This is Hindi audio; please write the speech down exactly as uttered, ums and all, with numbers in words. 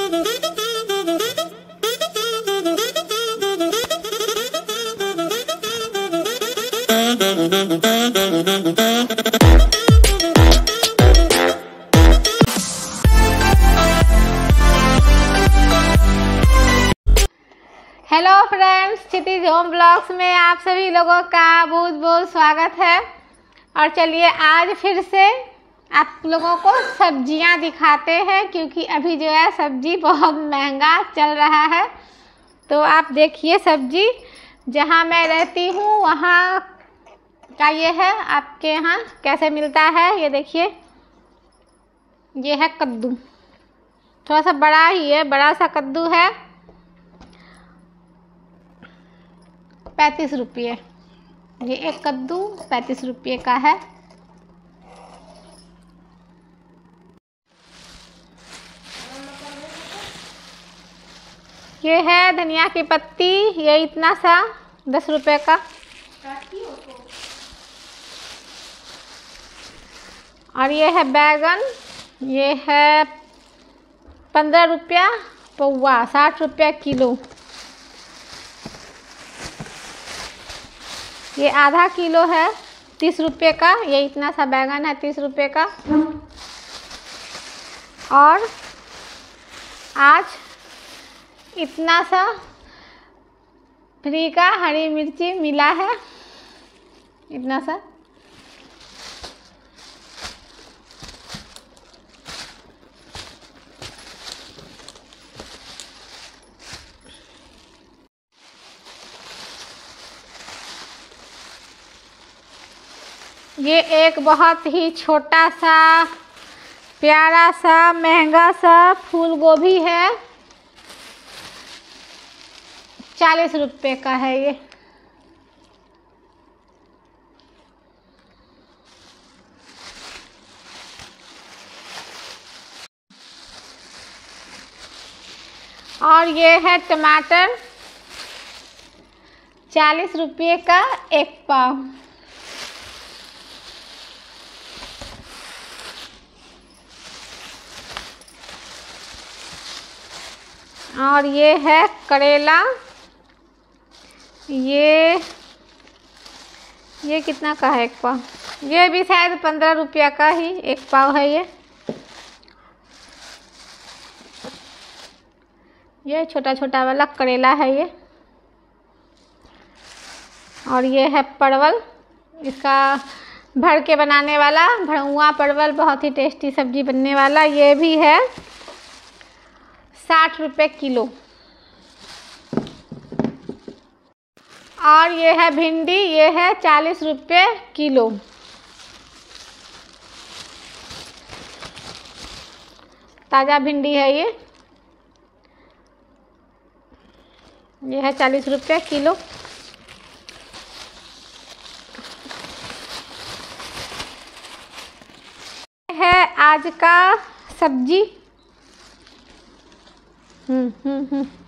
Hello friends, Kshitij home blogs में आप सभी लोगों का बहुत बहुत स्वागत है। और चलिए आज फिर से आप लोगों को सब्जियां दिखाते हैं, क्योंकि अभी जो है सब्जी बहुत महंगा चल रहा है। तो आप देखिए सब्जी, जहां मैं रहती हूं वहां का ये है, आपके यहाँ कैसे मिलता है ये देखिए। ये है कद्दू, थोड़ा सा बड़ा ही है, बड़ा सा कद्दू है, पैंतीस रुपये। ये एक कद्दू पैंतीस रुपये का है। ये है धनिया की पत्ती, ये इतना सा दस रुपये का। और ये है बैगन, ये है पंद्रह रुपया पौवा, साठ रुपया किलो। ये आधा किलो है तीस रुपये का। ये इतना सा बैगन है तीस रुपये का। और आज इतना सा फ्री का हरी मिर्ची मिला है, इतना सा। ये एक बहुत ही छोटा सा प्यारा सा महंगा सा फूल गोभी है, चालीस रुपये का है ये। और ये है टमाटर, चालीस रुपये का एक पाव। और ये है करेला, ये ये कितना का है एक पाव? ये भी शायद पंद्रह रुपया का ही एक पाव है ये। ये छोटा छोटा वाला करेला है ये। और ये है परवल, इसका भर के बनाने वाला भरुआ परवल, बहुत ही टेस्टी सब्जी बनने वाला। ये भी है साठ रुपये किलो। और ये है भिंडी, ये है चालीस रुपये किलो। ताज़ा भिंडी है ये। ये है चालीस रुपये किलो। है आज का सब्जी। हम्म हम्म हम्म